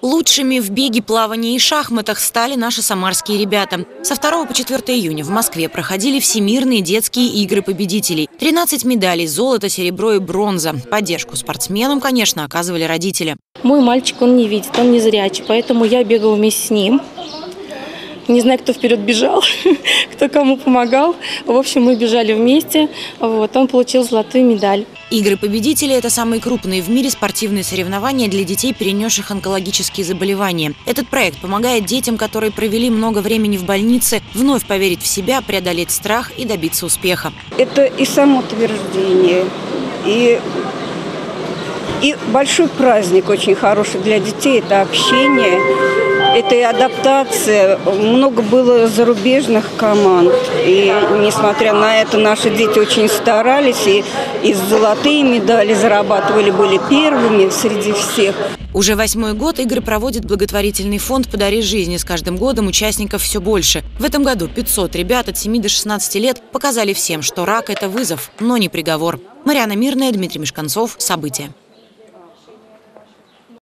Лучшими в беге, плавании и шахматах стали наши самарские ребята. Со 2 по 4 июня в Москве проходили всемирные детские игры победителей. 13 медалей – золото, серебро и бронза. Поддержку спортсменам, конечно, оказывали родители. Мой мальчик, он не видит, он незрячий, поэтому я бегала вместе с ним. Не знаю, кто вперед бежал, кто кому помогал. В общем, мы бежали вместе. Он получил золотую медаль. Игры победителей – это самые крупные в мире спортивные соревнования для детей, перенесших онкологические заболевания. Этот проект помогает детям, которые провели много времени в больнице, вновь поверить в себя, преодолеть страх и добиться успеха. Это и самоутверждение, и большой праздник очень хороший для детей – это общение. Это и адаптация. Много было зарубежных команд. И несмотря на это, наши дети очень старались. И золотые медали зарабатывали, были первыми среди всех. Уже 8-й год игры проводит благотворительный фонд «Подари жизни». С каждым годом участников все больше. В этом году 500 ребят от 7 до 16 лет показали всем, что рак – это вызов, но не приговор. Марьяна Мирная, Дмитрий Мешканцов. События.